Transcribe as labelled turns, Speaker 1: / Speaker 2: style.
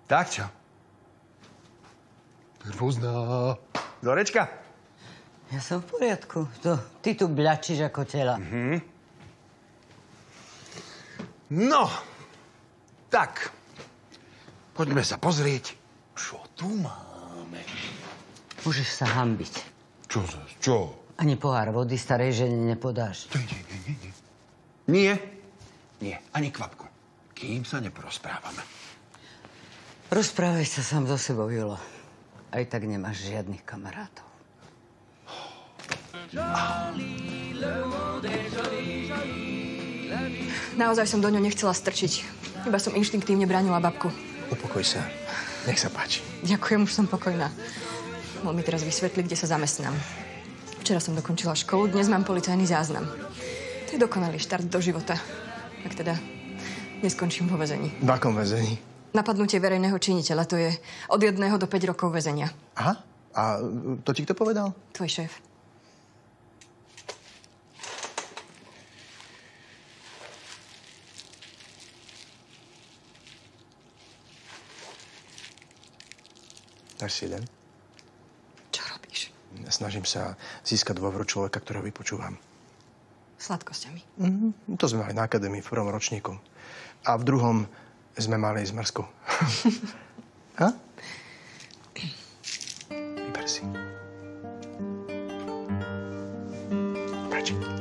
Speaker 1: Tak čo? Rôzna. Zorečka?
Speaker 2: Ja som v poriadku. Ty tu bľačíš ako tela.
Speaker 1: No, tak. Poďme sa pozrieť, čo tu máme.
Speaker 2: Môžeš sa hanbiť.
Speaker 1: Čo?
Speaker 2: Ani pohár vody starej žene nepodáš.
Speaker 1: Nie, ani kvapku. Kým sa neporozprávame.
Speaker 2: Rozprávaj sa sám so sebou, Julo. Aj tak nemáš žiadnych kamarátov.
Speaker 3: Naozaj som do ňo nechcela strčiť. Iba som inštinktívne bránila babku.
Speaker 4: Upokoj sa. Nech sa páči.
Speaker 3: Ďakujem, už som pokojná. On mi teraz vysvetlí, kde sa zamestnám. Včera som dokončila školu, dnes mám policajný záznam. To je dokonalý štart do života. Ak teda neskončím vo väzení.
Speaker 4: V akom väzení?
Speaker 3: Napadnutie verejného činiteľa, to je od 1 do 5 rokov väzenia.
Speaker 4: Aha. A to ti kto povedal?
Speaker 3: Tvoj šéf.
Speaker 4: Dáš si jeden?
Speaker 3: Čo robíš?
Speaker 4: Snažím sa získať dôveru človeka, ktorého vypočúvam.
Speaker 3: Sladkosťami.
Speaker 4: To sme mali na akadémii v prvom ročníku. A v druhom sme mali ísť Marsku. Ha? Vyber si. Páči.